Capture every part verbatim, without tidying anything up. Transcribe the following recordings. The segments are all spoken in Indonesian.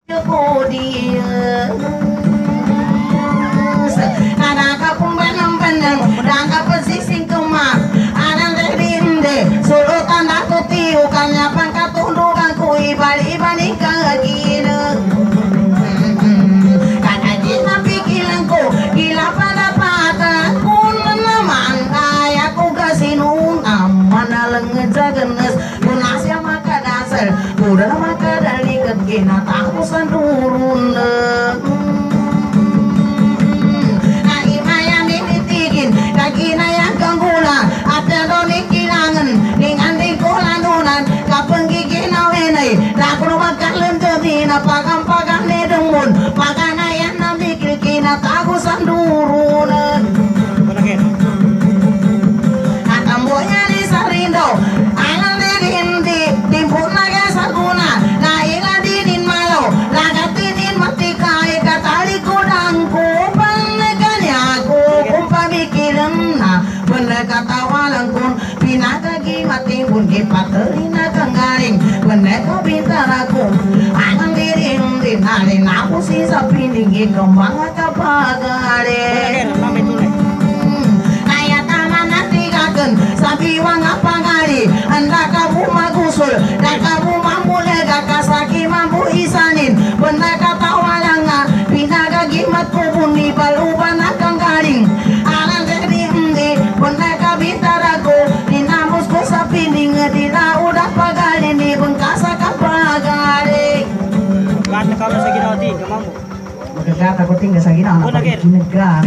dia ada kapung benang-benang dan kapesising kemar ada derinde solo tanda tutiu kanya pangkat tundukan kui bali-bali kagina kata gila pikiranku gila pada patah kun naman kaya ku kasinun aman lengan jagenes punasya maka dasar udah maka dari kena takusan turun kagina yang kanggula ada doni kilangan dengan di kolanunan kapeng gigi nawenai laku makan lenteri na pagam pagam ne demun pagana yang nabi kina takusan turunan atambonya di sarindo alang di dindi timpun naga saguna na ila dinin malo lagatinin mati kai katali kudangku paneganya ku kumpa bikiran na bener kata walang kun pinagagi mati pun kipaterina kanggaring bener ko pintar aku alang dirin dinalin aku sisa pininggi kembang kapagare naya taman natigaken sabi wang apa ngali anda kamu magusul dan kamu mampu lega kasaki mampu isanin bener kata walang nga pinagagi matku pun di baluban akang garing alang dari endi bener kabintar aku dinamus ko sa pining di laudah pagali di bengkasa kapagari kata kamu sa ginawa di kamamu magagata ko tinggal sa ginawa na pagkinagat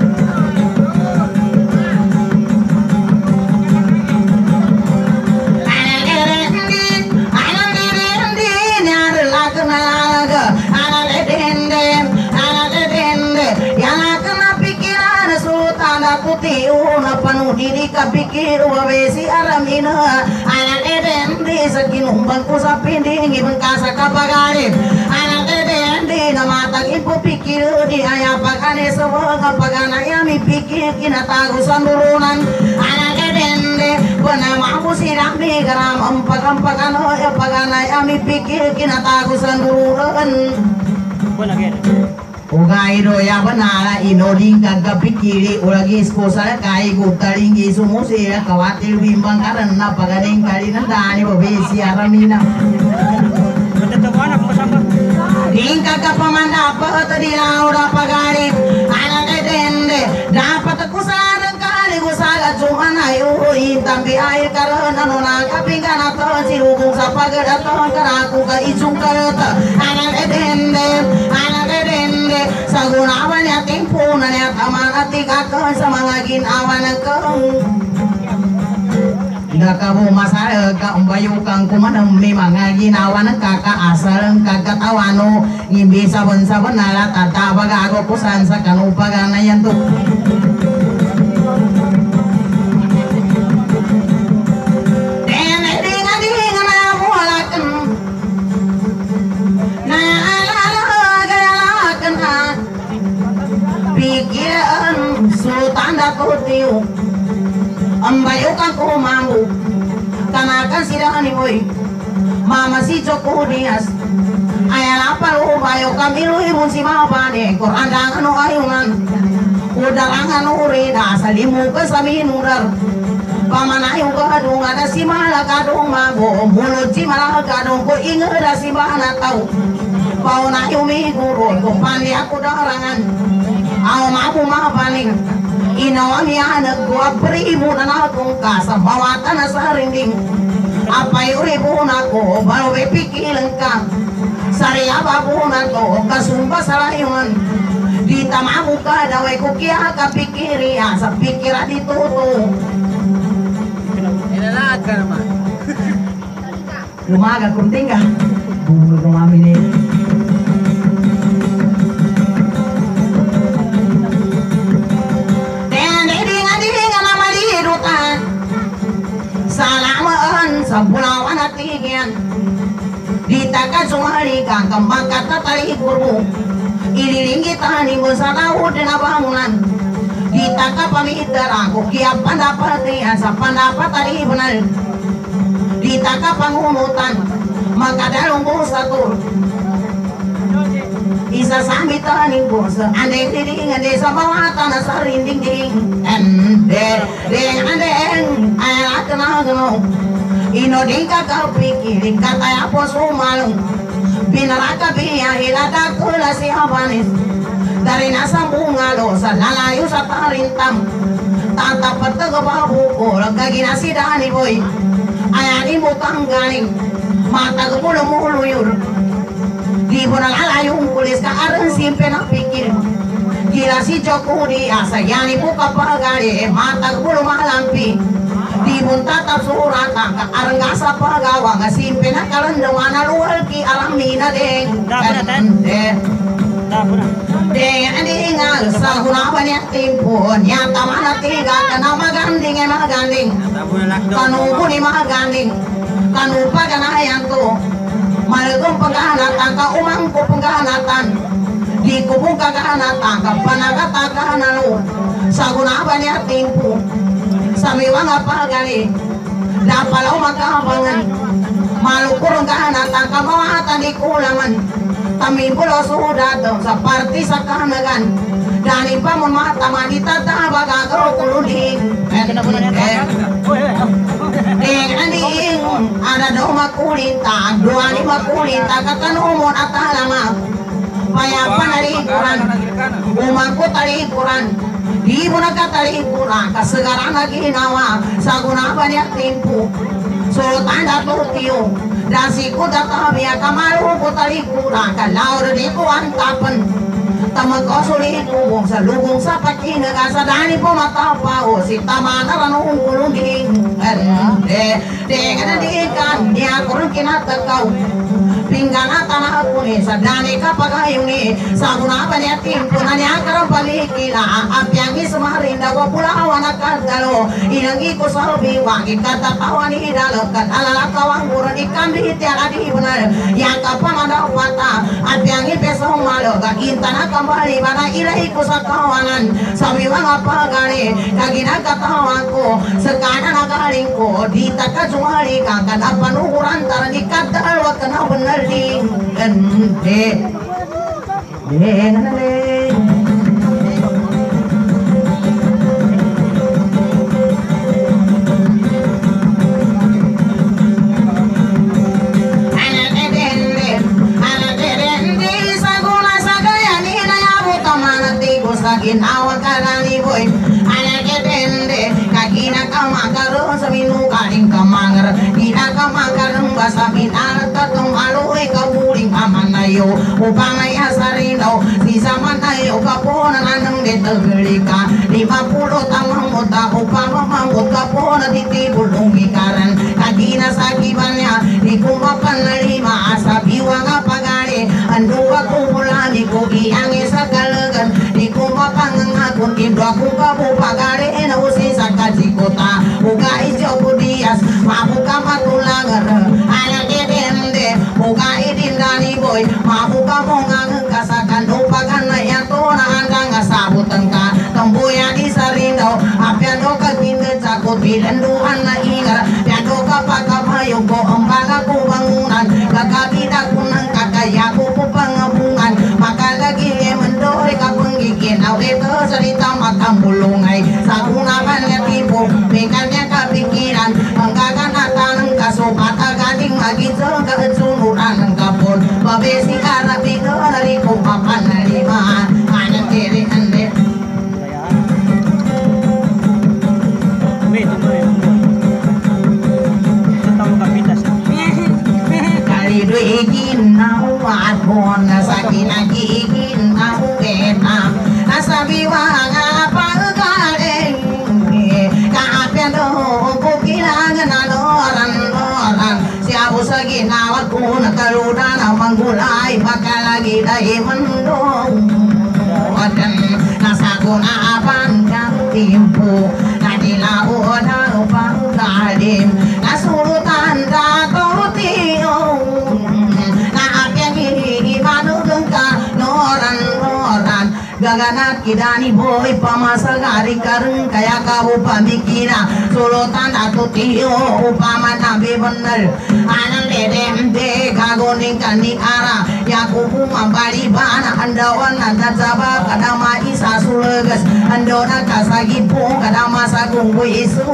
na penuh diri kapikir wawesi alam ina anak edendi sakinumbang ko sa pindingi bengkasa kapagari anak edendi na matang ipo pikir di ayapagane semua kapagana yami pikir kinatagusan durunan anak edendi pernah mampu sirami garam empag-empagano yapagana yami pikir kinatagusan durunan bukan lagi Ugai do ya benala inoding kagapikiri ulagi sposa kai gutaringi sumusi kawatir bimbang karena paganing kali nandani babesi aramina betul-betul bersama ding kagapamanda apa tadi laura pagari anak edende dapat kusaran kali kusaga cuma ayo intambi air karena nona kapingan atau sirugung sapa gedaton karaku ka icung kareta anak edende anak edende sagunawan ya timpunan ya taman atika ke samangagin awan ke Ida kamu masal ka umbayu kang kumanam memang ngagin awan kakak asal kakak awano ngimbi saben-saben alat tata baga aku kusan sakanu pagana yan tu tanda kutiu ambayo kan ko mamu kanakan sirani boy mama si joko dias ayala palu bayo kamilu ibun si mapane Quran dangan no ayunan udarangan urida salimu ke sami nurar pamanayu kadung ada si mala kadung mago mulut si mala kadung ko ingeda si bana tau pau na yumi guru ko pandi aku darangan aw mapu mapaning inawami anak gua beribu na nakong kasabawatan na sa rinding apay uribu na ko baru bepikilan ka sariya babu na ko kasumba sa layunan di tamamu ka daway ko kaya kapikiri sa pikira dituto inalaat ka naman lumaga kunting ka bumulog ng amin eh salamaan sa Bulawan at Tigyan di taga sumali kang kambang katatali kurmo ililingitan mo sa laod na bangunan di taga pamitar ako kaya pandapatian sa pandapatali banal di taga pangunutan magkadalong ko sa tur Bisa sambil taning bos andeng ding ande sa bawah tanah sarinding ding ende ding andeng ayat kenal kenal ino ding kakau pikirin kata apa sumalung binaraka biya hilada kula si abanis dari nasa bunga dosa lalayo sa parintam tatapat taga babu ko lagagina si Dani boy ayani mo tanggaling mata kemulo mulo yur di bona lalayong kulis ka aran simpe na pikir gila si Jokudi asayani po kapagari mata kemulo malampi di bon tatap surat ka aran gasa pagawa nga simpe na kalandawan na luwal ki alamina deng deng andi ngal sa gunapan niya timpo niya tama na tiga ka na maganding ay maganding kanubo ni maganding kanupa ka na yan to malagong pagkahanatan ka umangko pagkahanatan di ko pong kakahanatan ka panagatakanalo sa gunapan niya timpo sa miwang apagani napalaw magkahabangan malukurong kahanatan ka mawatan di kulangan tamimpulo sudado sa party sa kanagan dani pa mo mata manita tabaga ko kuluding ding anding ada do makulita duani makulita katanumon at alama paya panalikuran umangko talikuran di mo nagkatalikuran kasagaran na ginawa sa gunapan niya timpo sultan datutiyo dasi ko databia kamaro ko talikuran kalaur di ko antapan tamag ko sulikubong sa lubong sa pakinaga sa dani po matapao si tama na ranong kulunging de de kana di kan niya kurang kinatakaw pinggan at anak ko ni sa dani kapagayon ni sa gunapan niya timpo na niya karang palikila at yang ismarin na wapulawan at kadalo inangi ko sa biwang ikatatawan ni idalo kat alalakawang buron ikan di tiara di benar yang kapamadaw pata at yang ipesong malo kakinta na kembali mana ilahi ko sa kawangan sa biwang apagani kaginagkatawan ko sekana nagaling ko di takajumali ka kanapanuhuran taran ikadalwa ka na benar ding ende ding ende anak edende anak edende saguna sagayani na yabu tamana tigo sa ginawa karani boy anak edende kagina kamakaro sa minukaring kamangar gina kamakarang basa binar tatong aloy kabuling amanayo upamay asarino si samanayo kapona nanang detagelika lima puluh tamang muta upamamamut kapona ditibulong ikaran kagina sa kibannya di kumapan na lima asa biwang apagani anduwa kumulani ko iangi sa kalagan di kumapang ngakun indwa kukabu pagari na usi sa kajikota uga isyo kudias mabuka matulangar anak edende uga idindani boy mabuka mongang kasakan upagan na yato na andang asabutan ka tambuya di sarino apiano kaginda cakot bilanduan na ingar piano kapakabayong ko ambaga ko bangunan kakabida ko ng kakaya ko po pangabungan makalagi mendori kapanggigin awito salita makamulungay sa kunaman nga tipo may kanya kapikiran ang kaganatan ng kasukat agating magitsong kaatsunuran ng kapon babesi arabi ko nari kong papanalimaan anang kiri ande kalidoy ginawa ko na sa kinagigin ang kenam nasa biwang apagaling kaapyan do ko kailangan na loran-loran siya po sa ginawa ko nakaluda na manggulay makalagi dahil mandong wadan nasa kunapan ng timpo na dilaon ang panggalim nasurutan dato tiyong naapyang imanugang ka noran-noran gaganat kidani boy pamasagari kareng kaya kau pamikira sulutan dato tiyo upama nabi bener anan ledem de kagoning kanik ara yakubu mambali bana andawan anda jaba kadama isa sulegas andona kasagipu kadama sagung isu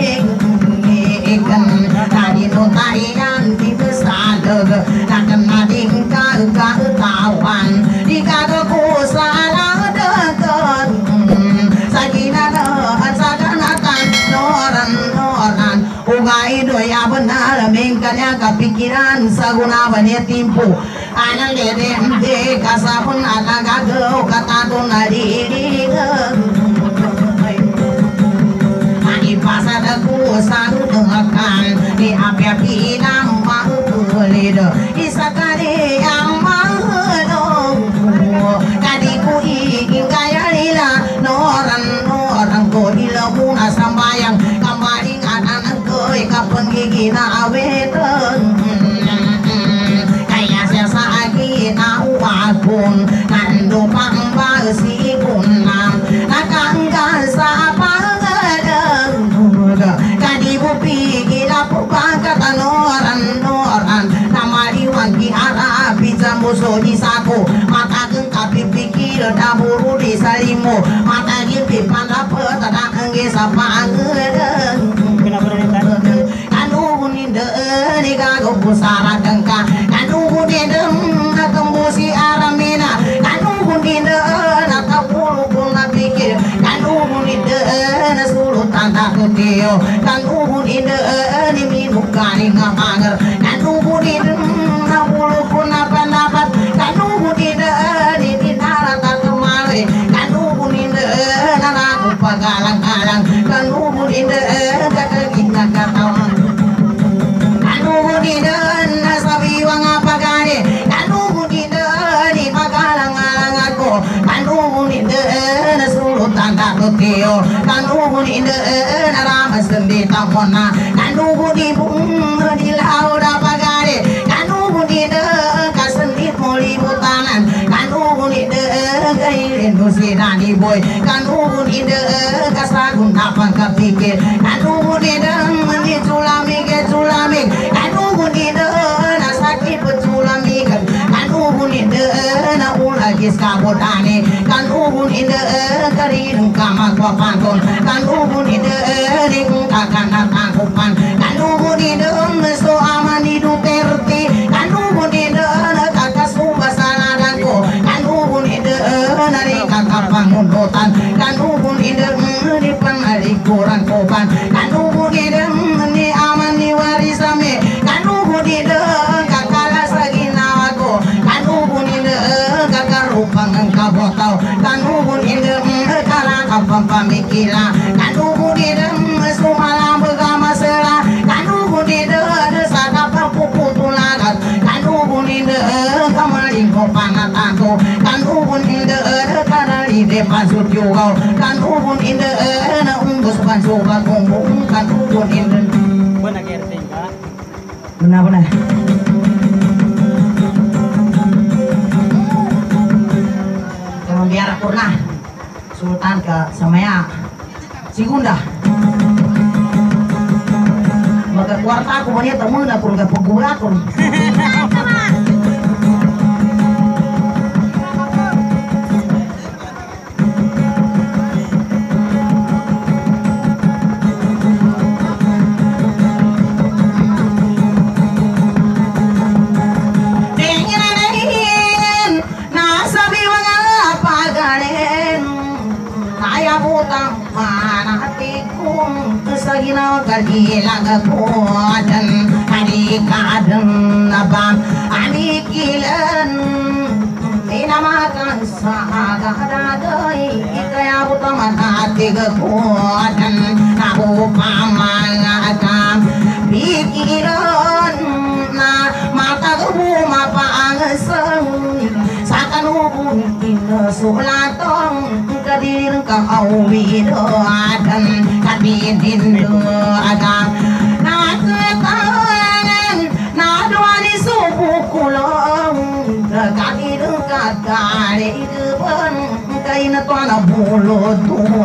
ikan tadi no tarian di besadeg nakan mading ka ka tawan di kagaku salah dekat sagina saganatan noran noran ugai doya benar mengkanya kepikiran saguna bani timpu anan dede de kasapun ada gagau kata tunari di pasar aku satu dengarkan di api-api nama kulit isakari yang mahal kadiku ingin kaya lila noran noran ko dilabuna sambayang kamaring anak koi kapan gigi na awetan kaya siasa lagi na uwakun nando pang si kunam nakangga sa kadibu pigila pupangkat noran noran namari wangi ara bisa musuh di saku mata gengkapi pikir daburu di salimu mata gimpi pandapa tada engge sapa angedeng kanu buninde ni kago pusara dengka kanu buninde natembusi aramina kanu buninde natapulu kuna pikir kanu buninde nasulu tanda kutio kan ubun inde ni minuk kani ngahanger kan ubun inde na bulu kuna pendapat kan ubun inde ni dinara tatemale kan ubun inde na lagu pagalang-galang kan ubun inde kakagina katawan kan ubun inde na sabiwang apagane kan ubun inde ni pagalang-galang ako kan ubun inde na sulutan takutio kan ubun inde na ramas sendi tamona kanu budi bung di laut apagare kanu budi de kasendit moli butanan kanu budi de gailen dusidani boy kanu budi de kasagun apa kepikir kanu budi de meni sulami ke sulami kanu budi de nasaki pesulami kanu budi de na ulagi skabodane kanu budi de karin kama kwa pangkon kanu budi de karena tangkupan kanu budi dem so amani Duterte kanu budi dem kakak sumbasana danko kanu budi dem nari kakak pangundotan kanu budi dem ni panari kurang kopan kanu budi dem ni amani warisame kanu budi dem kakak lasagi nawako kanu budi dem kakak rupang kabotau kanu budi dem kakak kapam pamikila kanu budi dem malam bergama serah kanu budi de sada papupu tulagat kanu budi de kamaring kopanat aku kanu budi de karali de pasut juga kanu budi de na unggus pansuka kumbung kanu budi de benar kerting ka benar benar kalau biar purnah Sultan ke Samaya Sigunda maka kuarta aku banyak temen aku nggak pegawai aku Sagina kali laga kuatan hari kadang nabam ani kilan dinamakan sahaga dagai kaya utama hati kekuatan aku pamangakan pikiran na mata kebu mapa angeseng sakan hubung ina sulatong kadir kau widoadan kadidin doadan na ketangan na doani suku kulong kadir kakari depan kaina tuana bulu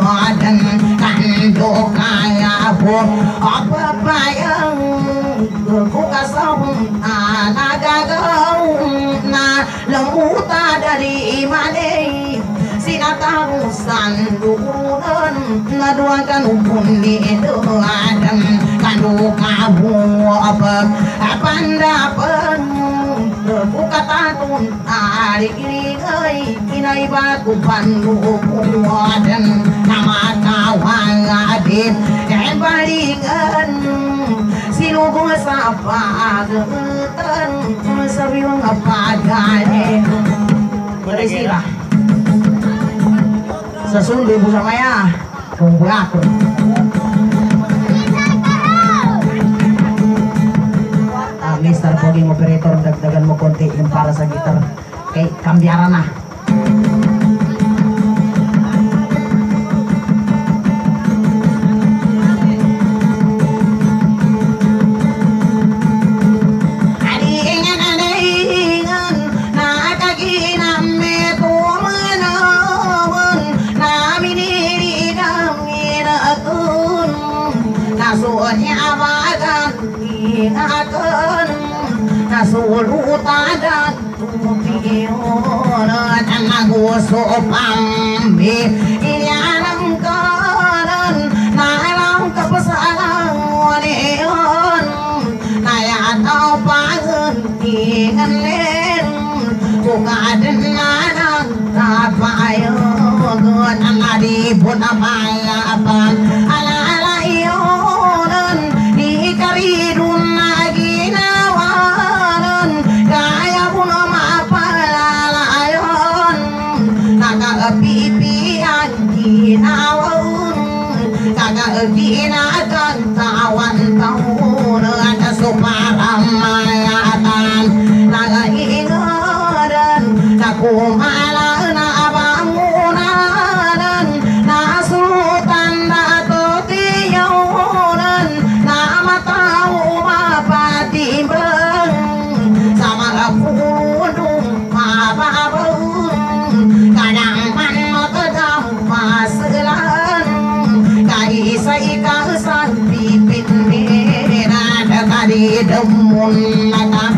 tuadan kando kaya pun apa bayang ku kasong nagagaw na lamuta dari manay sinatagusan duunan na duwag kanupun di doadan kanu kabuap pandapan ku katatun ari iringay inay baku pandukuwadan nama kawang adit yang balingan sinugo sa pagatan sabi mga pagane sila sa sundo mo sa maya kung buhako ah, Mister Poging Operator dagdagan mo konti yung para sa gitar kay kambiyaran na nasulutan dan tupiyon at naguso pambi inianang kanan nalang kapasalang waniyon nayataw paguntingan len kukadan na nagtapayon ang adibon na pangapan ala-ala iyonan di karidun na pipian ginawon kagak ginakan tawan tahun ada suparamayatan nagaingaran nakumala na bangunan nasutan dato tiyawan na matau mapatibang sama kapulung mababang kadang kaisa ikasan pipit mera kali demun nata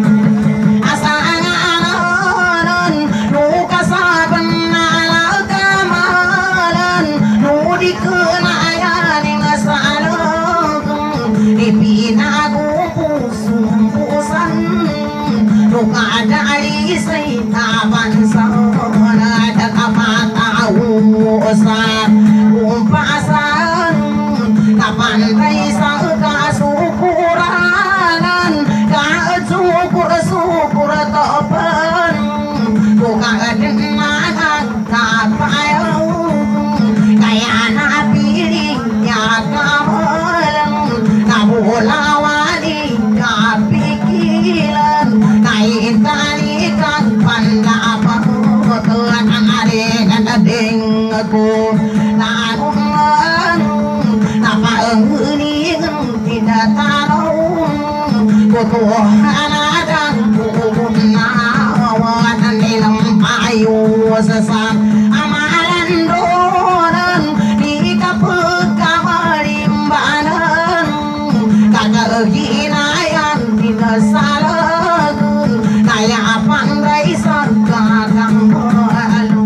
asanganan nu kasaben ala kamalan nu dikenayan ing saleng dipinagu sumpusan nu kadari saitaban sana ada kapatau usah umpasan kapantai sa kasukuranan kacukur sukur topan kukaden nagang kapayaw kaya napiling ya kamalang nabulawali kapikilan kaitalikan pandapang tuan ang aringan ading ako naungan napaungigan tidak tahu kutuhan adang kunawan nilang payo sesat amalan donan di kaput kamalimbanan kagak ginayan tidak salagun kaya pandai sagakang malu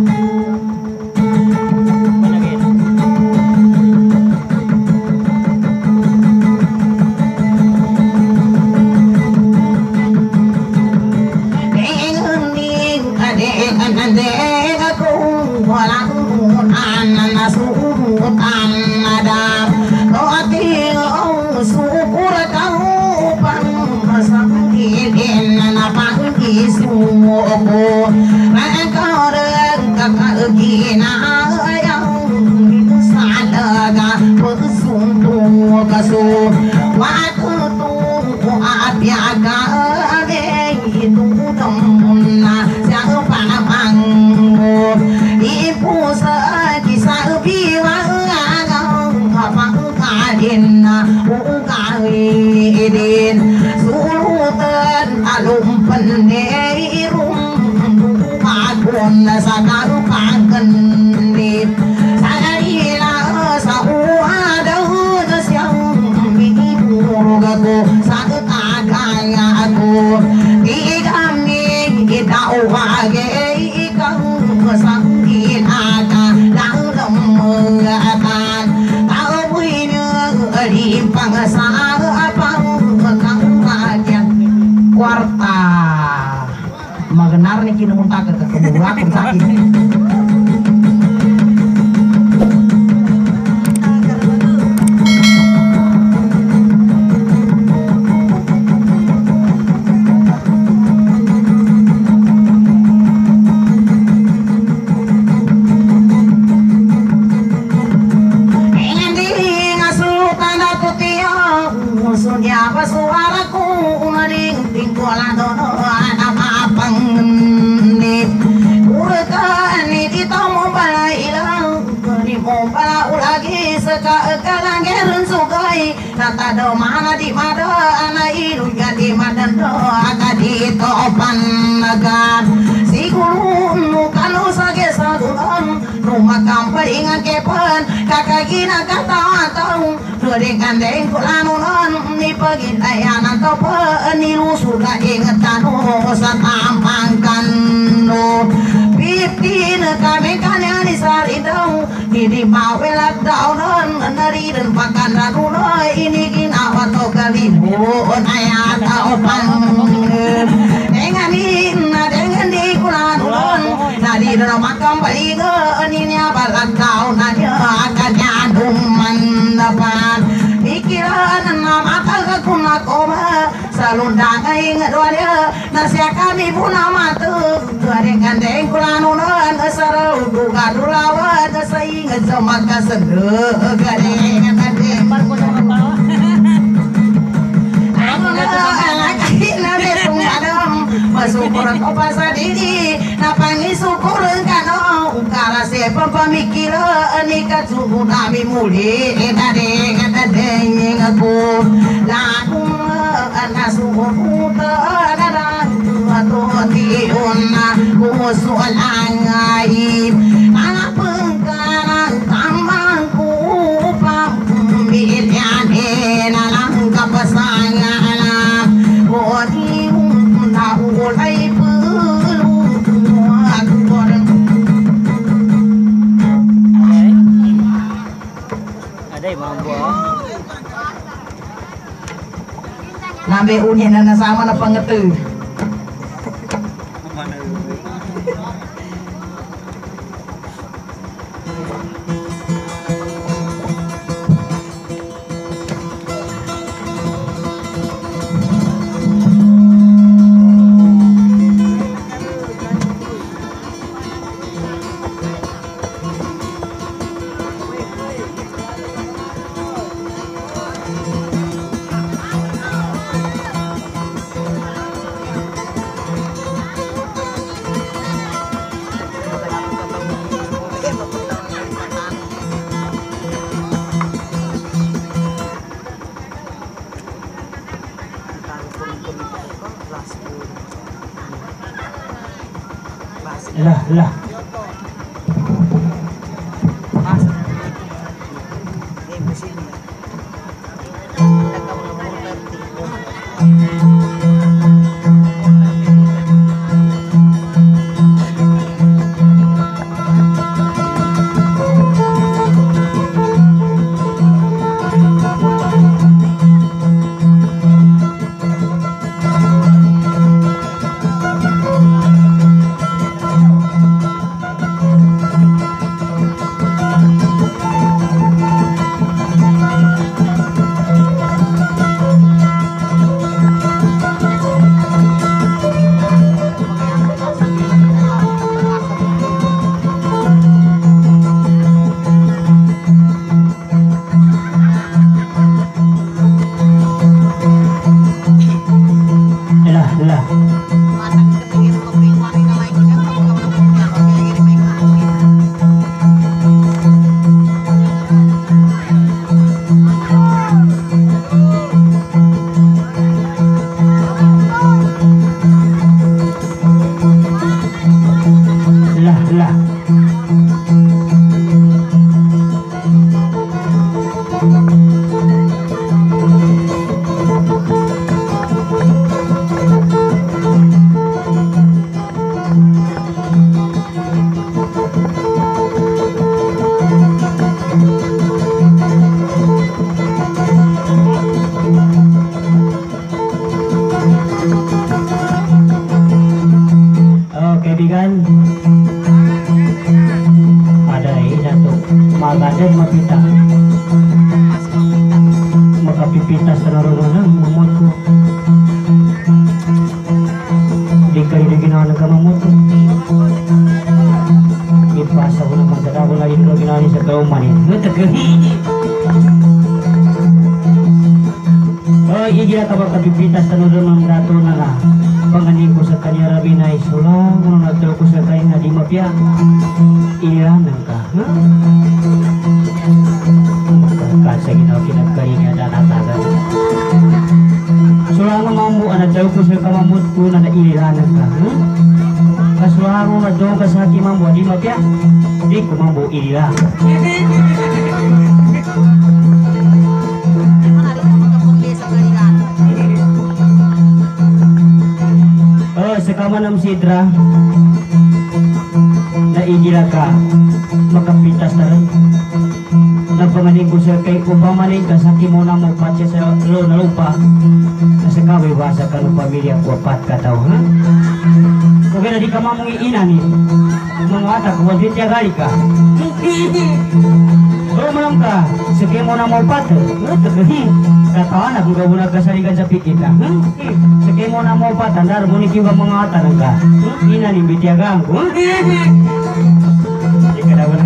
sulutan alum penirung magon sa karupakan dit saila sa uadaw na siyang miniburo gago sa sang thiên aga đang đồng matan tao vui nữa đi bằng sa apang nang rakyat kuarta magenar nih kini muntah ke keburak sakit. Nata do mana di mada ana ilu jadi madan do aga di topan nagan si guru kalau sage sadulon rumah kamperingan kepan kakak gina kata tahu dengan deng kulanu non ni pagi layanan topan ni lu sudah ingatan oh satampangkan no pipin kami kanya di saridau ini mawelak daunan nari dan pakan raduno ini kina wato kalibu ayat taupan dengan ini dengan di kulanun nari dan makam baliga ini abalat kau nanya akanya duman dapan pikiran nama kagak kuna koma selalu dangai ngadwanya nasya kami puna matu dengan deng kulanun selalu duga dulawan saing zaman kasendeu gadeng gadeng Parko sama bawah. Syukur kau pasal diri, napangi syukur kano, kala siapa pemikir nikah suku kami muli, kadang kadang aku, lagu anak suku putra, kadang tuh tiuna, kusual angai, anak pengkarang tambangku, pamilihan enalang kepasangan, bodi mulai perlu aku Ada yang mampu. Nabe unyen na sama na pangetu. Lah lah. Ran ada ini tuh magaden mapita makapipitas tanarungan mamutku di kali di ginawan ka mamutku ipasa ko naman sa dabo lagi nilo ginani sa kauman ini oh iya gila ka makapipitas tanarungan dato na na panganin ko sa kanya rabi na isulang kung nagdaw ko sa kanya na di mapya iya nangka kasi ginawa kinagkari niya danatagan sulang mambu anak daw ko sa kamamut ko na nailihanan ka kasulang mo na doon ka sa aking mambu di mapya di ko mambu ililah sekamanam sidra na igila ka makapitas na rin nagpamanin ko siya kay upamanin ka sa kimuna mo patya sa lo na lupa na sa kawiwasa ka ng pamilya ko pat kataw ha kung na di ka mamong iinanin mga atak kung wabit ya gali ka lo malam ka sa kimuna mo pat katawan na kung gawuna kasaligan sa pikit ka sa kimuna mo pat andar mo ni kiwa mga atak ka inanin bityagang ko di ka daw na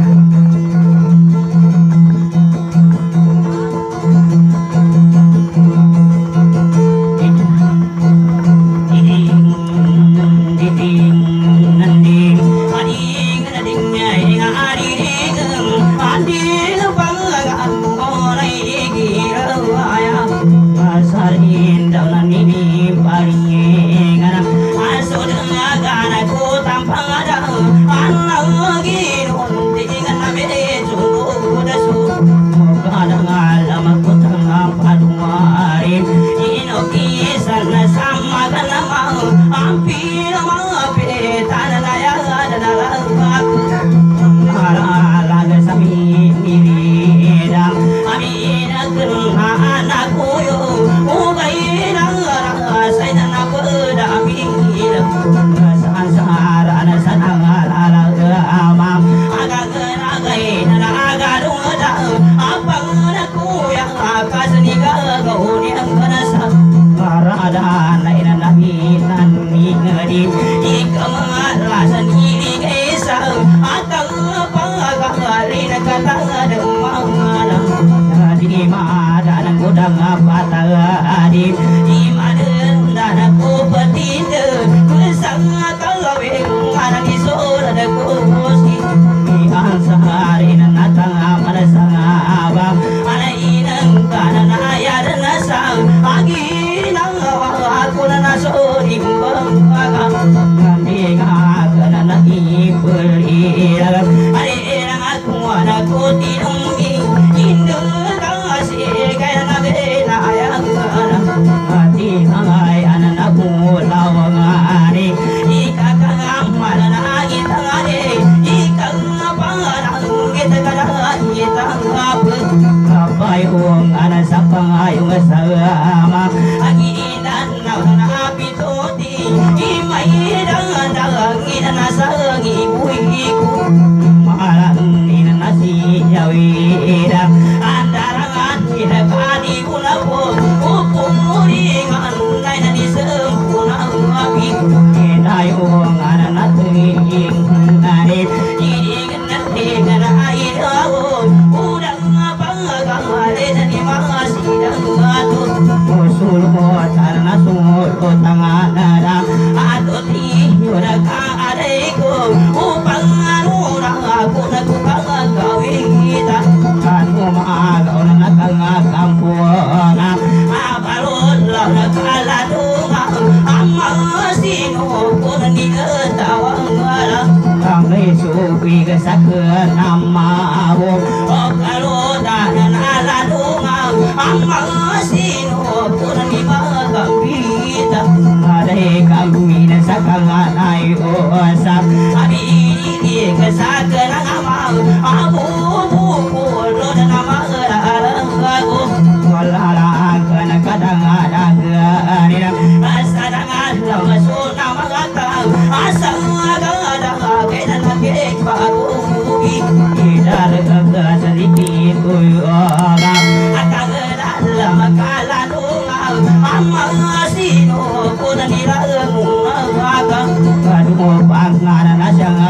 Asal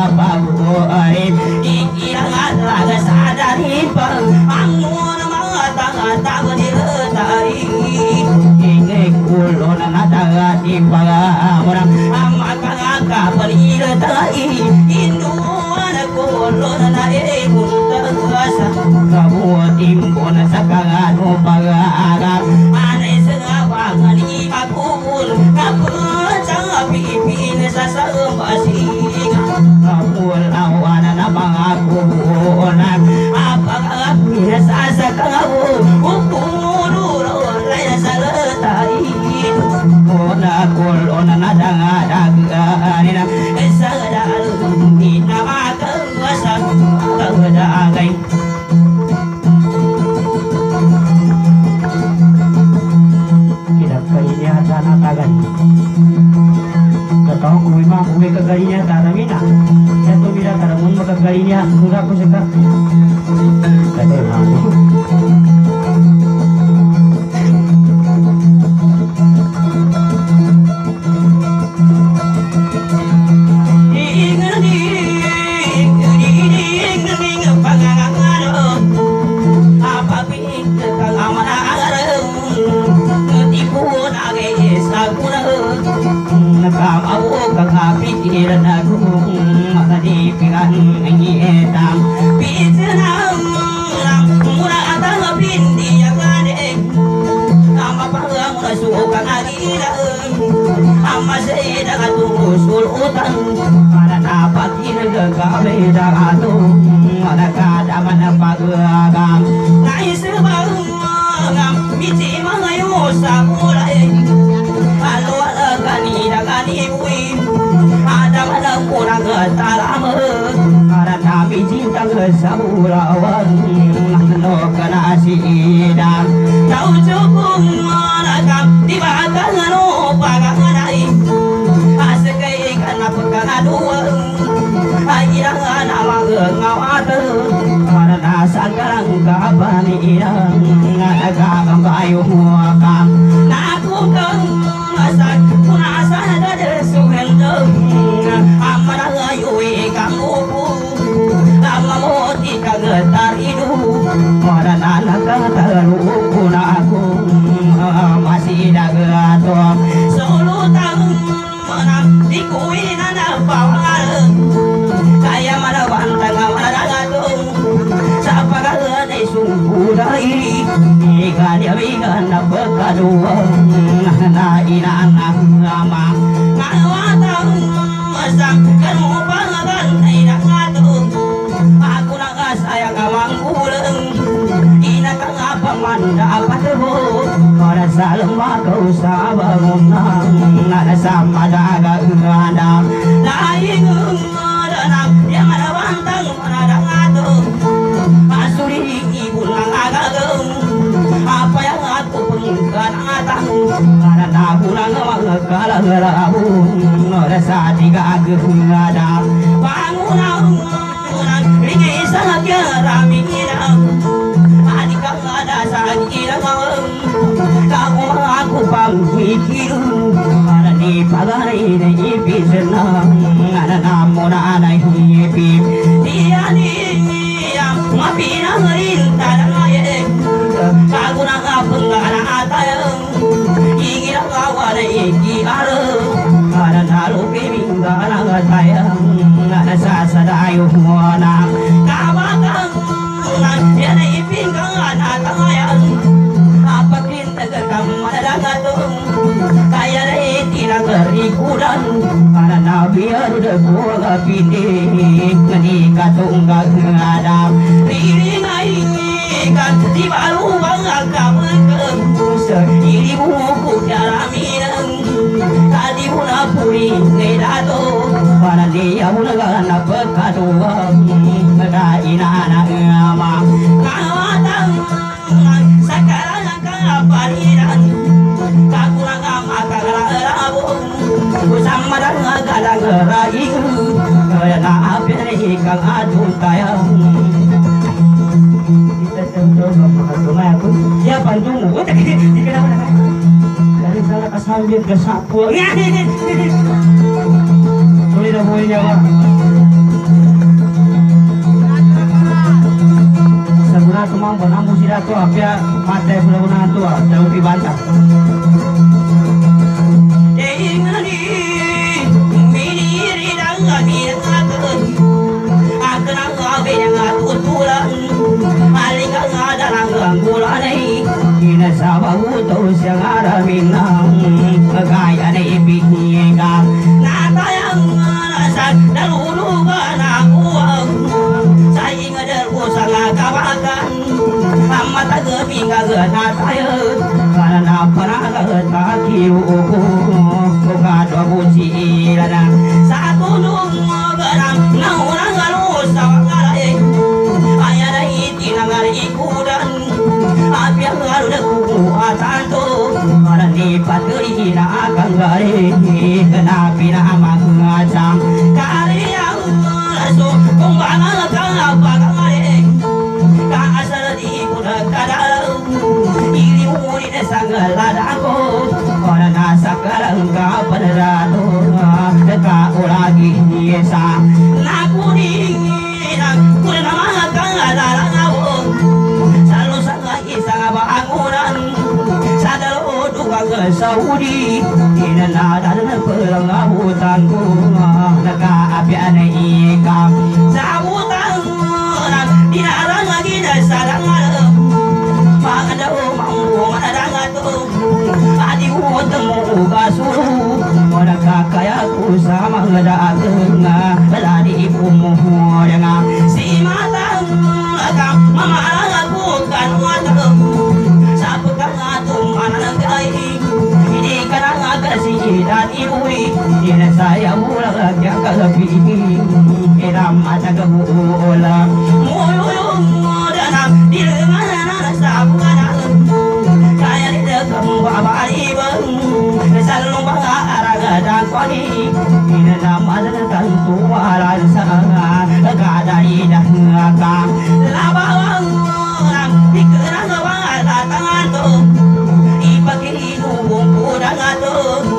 paburin ikirangan laga sadari pang angmun mga tanga-tawa nilatari ingay ulo na nataga di pangamurang amakangaka panilatari inuwan ako ulo na naikong tagasa kabutin ko na sa kangano pag-aagap anay sa ngawangan ipagkukul kapag sa pipin sa sambasing kapul awan na mga kubunan apag-agap sa kangabo upumulo lay na sa latayin una kulo na nadangadagaan sa dalong di na makawasag kagadaagay kayaknya tanah tagan ketong kuwi mah kuwi kagalinya taramina ya to mira taramun maka kagalinya murah ko seka kate mampu pikiran aku makadipikan ngietang pisanam murah atang pindi yang ade ama pagang sukan agiran ama seda usul utang para napakin gagawe dagatu ada kadaman pagagang nais bang miti mangayo samulai kalau ada kanida kanibui ada mana kurang talam karena cinta ke samurawan no kana sidang tahu cukup manakam di bagang no pagangai asekai kana pekana dua airang nama ngawat karena sanggarang kabani irang ada kambayu muakam naku kang asan punasa ada suhendeng amarang ayui kamu lama moti kagetar hidup orang anak katalu kuna aku masih dagato solo tahun menang dikuin anak bawal kaya mana bantang mana dagato siapa kagak sungguh dari ikan ya ikan bekadua na inang ama ngawatang masang kamu pangagan ina ngatung aku naga sayang amang kuleng ina kang apa manda apa tebo ora salem kau sabangun nang sama daga ngandang laing ngadang yang ada bantang mana ngatung asuri ibu nang agageng apa yang aku pengingkan atang karena aku nang mengekala ngerabu rasa tiga agung ada bangunan ringi sangat rami inang adik ada sakit kamu aku pangkirun karena di pagai di pisenang ada namun ada hipi dia dia mapina ngerinta dangaye aku nak penggana atayang ingin kawan iki are karena lupi minggana atayang ada sasadayu muana kawakan yana ipinggang atayang apa kita kekamar dangatung kaya deh tidak kerikudan karena biar udah gua pindik menikah tunggal ngadam riringai kan di baru bangga kamu ini buku jalanan tadi puna puri nedato para dia puna gana pekadua nada ina anak ama kawatang sekarang kapaliran kakurang ama kagalabu sama dengan galang rayu karena apa ikan adun kaya aku ya panjungmu dari salah kasambit ke sapu boleh dah boleh jawab pada tua pia mata pulau tua jauh dibantah. Ingani miniri danga dirangakun akna ngabe yang tutulan alinga ngadarang ganggulanai Ina sababu tau siang ada minang kaya na ibihiga natayang nasan dalulu kana uang saing adal usang kabakan amat agami ngagana tayo kana na panagagat kakiu kado buci lana satu nung garang naurang galus sawangalai ayana iti nangar ikudan apiang galu deku atanto kana ni paturi na akan gare kenapi na amang ngacang kariyang laso kung bangal kang apagangare ka asal di kuda kadal ili uri na sangaladako kana nasa karangka panarado ka uragi niesa nakuninginan kuna mga kang alalangawon salo sa isang bangunan sa dalod ukang Saudi inanada na perang abutan ko nakaapi na ikam sa utang dinarang lagi na sa dangal mga daw mambuong adadangat adi utang mo kasuru nakakaya ko sa mga dagang baladi pumuho nga si matang akang mamalang ako kanwatang sa pagkangatong mananagay hindi ka na nga kasi dan iuwi inasaya mo lang ang kagabi iram at nagabuulam muyuyong danang dilengan na sa pagkanatang kaya nila kang babalibang sa lumbang aragadang kwani inanaman na tantuwaran sa kadai na nga labawang ikerang bangatangan to ipagkinubong punang ato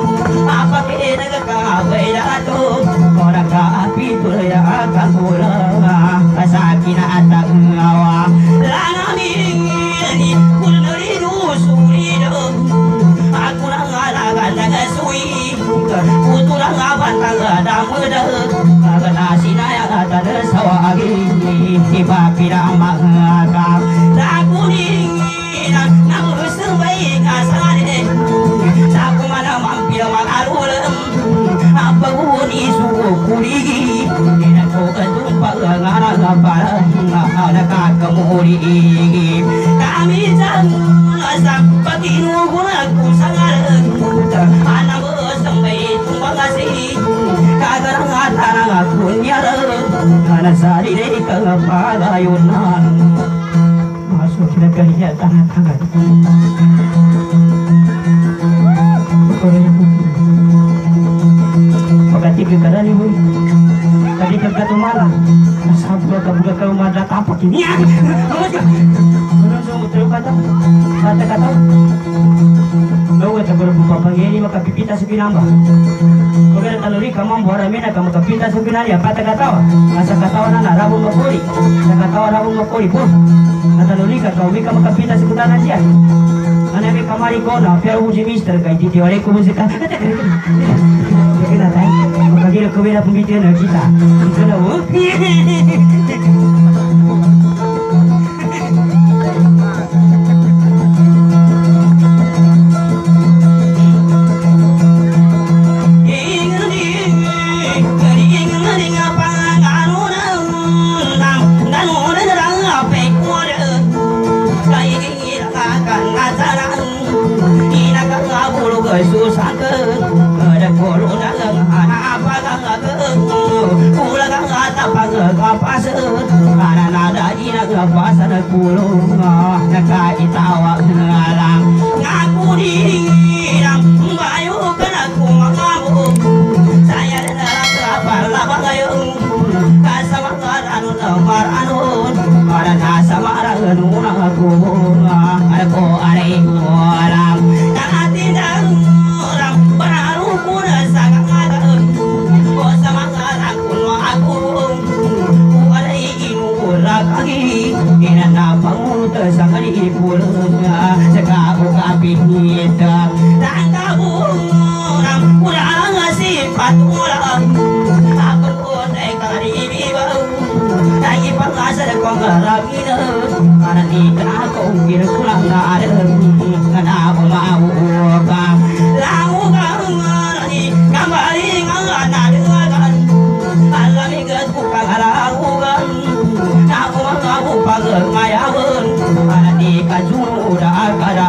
apagkinagkakaway na ato orang kaapi tuloy akan pulang kasaki na at ang ngawa langaming kulnari nusulino ako na nga lagan nagasuwi puto na nga bantang damudag kaganasinayan at sawagi iba pinamagkak nakuninginan ng gustong may kasanin sa kumanamang pinamag-alulam ang pag-uni sukuligi inatokatong pag-angarang parang nakakamuli kami sang asang pag-inugulag kung sangalan anang usang may tumbangasi kagarang at anang akunyalan kanasari na ikang pagayunan masuk na kaya tangat-tangat pagkatigil ka na ni Boy tadi kagatumalang nasabla ka buga ka umada tapot ini ano sa mutro ka daw kata ka daw bawa ta baru papangeni makapipita sa pinamba kagana taluri ka mambo aramena ka makapita sa pinali apata ka tawa asa katawa na narabon makuri sa katawa rabon makuri po nataluri ka kaumi ka makapita sa kutanan siya ana may kamari ko na pero si mister kay titiwari ko musika kaya tayo makagila ko na pumitiyan na kita ito na mo susah ke ada corona lang apa kang ulah kang apa kapas ana nada ina kapas na kulong nakaitawa ngalang ngaku dirang bayu kana kumangamu saya dalam kapal labang ayung kasama anu lamar anun para nasa marang nunang aku aku are alam tinang orang baru kuna sangat agak oh sama ngarang kuno aku kualai inu lagi ina na pangut sang di pulang sekau kapita dan kaburang udah sifat ulang aku kondai kari bau lagi pengasar pengarangina karena nikah kau kira kurang ada kenapa mau bang lau kangani kembali ngana dengan alam ingat bukan lakukan aku mau pagar mayawan karena nikah sudah ada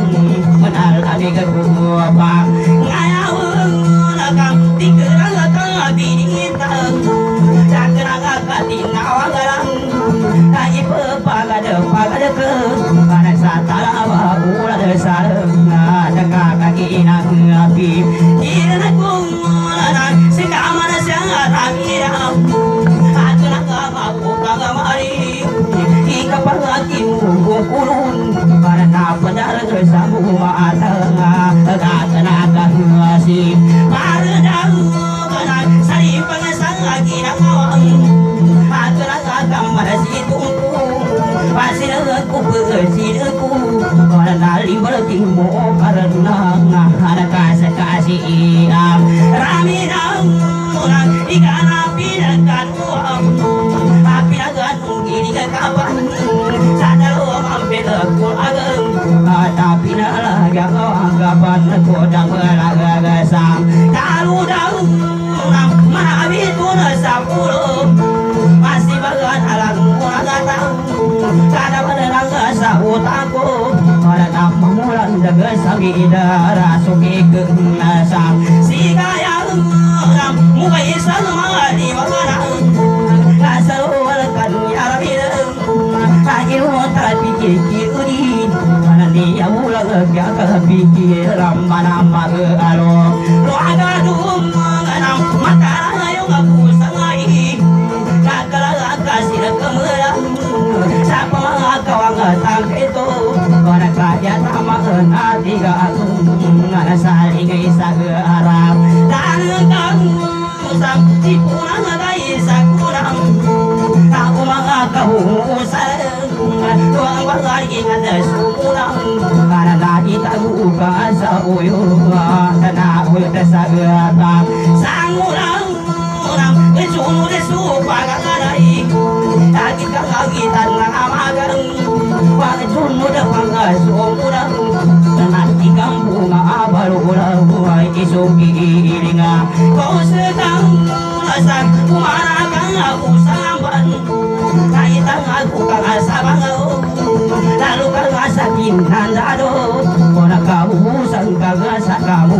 kenal ada kedua bang ngayawan nakam tikerang nakam binintang dan kerang katina wangarang lagi pepagada pagada ke karena satara bahula desarang ada kaki nang api kirana kumana sekamana sangat amirang aku nak mau kagamari ika pangakin kulun karena benar tersabu matang agak agak masih marah karena sari pengasang lagi nak awang aku nak gambar situ pasir aku bersih aku karena limbah timbo karena ada kasih kasih iam raminang orang ikan api dan uang api agan ini ke kapan sadar uang hampir aku ageng tapi nalah yang kau anggapan aku dah belaga sang kalau dah orang mana itu nasa puluh masih bagan alang orang datang kada benerang sahut aku karena memulan daga sami idara suki kenasang si kaya orang muka isang mali wangarang asal walkan yarabidang lagi mutar pikir kiri karena dia mulang gak pikir ramana maga alo lo aga dum menganam mata yung aku sangai kakala kasih kemerang siapa mga kawangatang ito para kaya tama na tiga aku nga saling isa arap tanang kang usang sipunang agay sa kurang ako mga kahusan tuang bagay nga sumulang para nakita buka sa uyo na uyo sa gatang sangulang sunod su pagkakalay agit kang agitan ng amagang wag sunod ang mga sumulang nanati kang bunga abalulang buhay isugi ilinga kung setang lasang umarang ako sa amban kahit ang ako kang asabang lalo kang asakin nandado kung nakaubusan kang asa kamu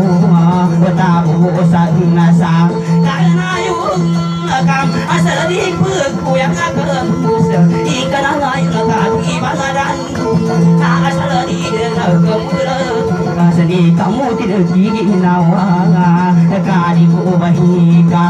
watabusan nasa karena yung nakam asal di pagku yang agam ikan ngayon nakakibangaran asal di nakamulat asali kamu tidak ginawa kali ko bahikam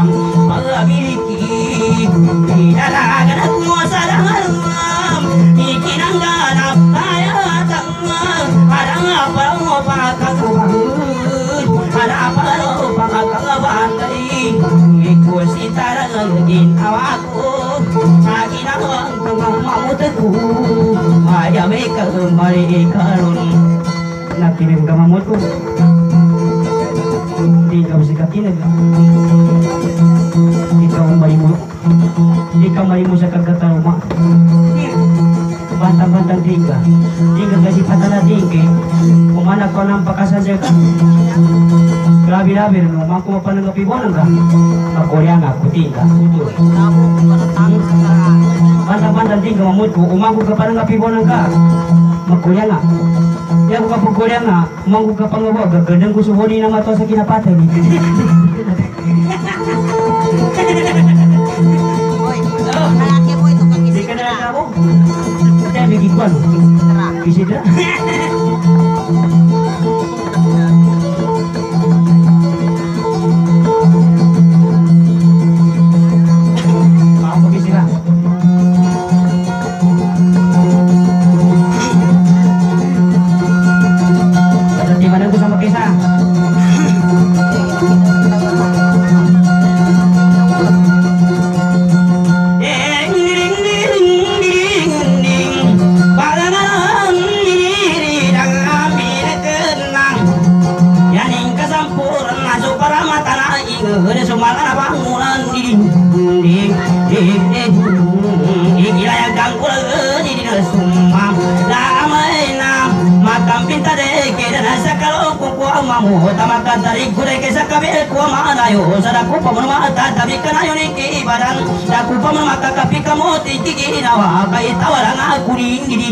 pagabiliki tinalagan at mo sa langalam ikinangganap kaya tangma parang parang pagkakabangud parang parang pagkakabangay ikusi tarang ginawa ko sa ginawang pangmamutag ko maya may kagumari ikaroon nakinim ka mamut ko hindi ka masika kinag ikaw ang mali mo ikaw mali mo sa kagkataruma bantang-bantang tiga tiga kasi patala tinggi umanak ko ng pakasadya ka grabe-grabe no mako mapanangapibonan ka makorya nga kutinga utoy bantang-bantang tiga mamut ko umako ka panangapibonan ka makorya nga ya ko kapagkorya nga umako ka pangawag gagandang ko suhoni na mato sa kinapatay ni Boy, malaki mo ito kang hindi ka na lang ako kaya may gigwan kisidra Para Igilaya kangkul di sumam lamai nam makam pinta de keda nasa kalau kuku amamu tamaka dari kure kesa kabel ku mana yo sadaku pamama tapi kana yo niki badan daku pamama kapi kamu tiki nawa kai tawaran aku di di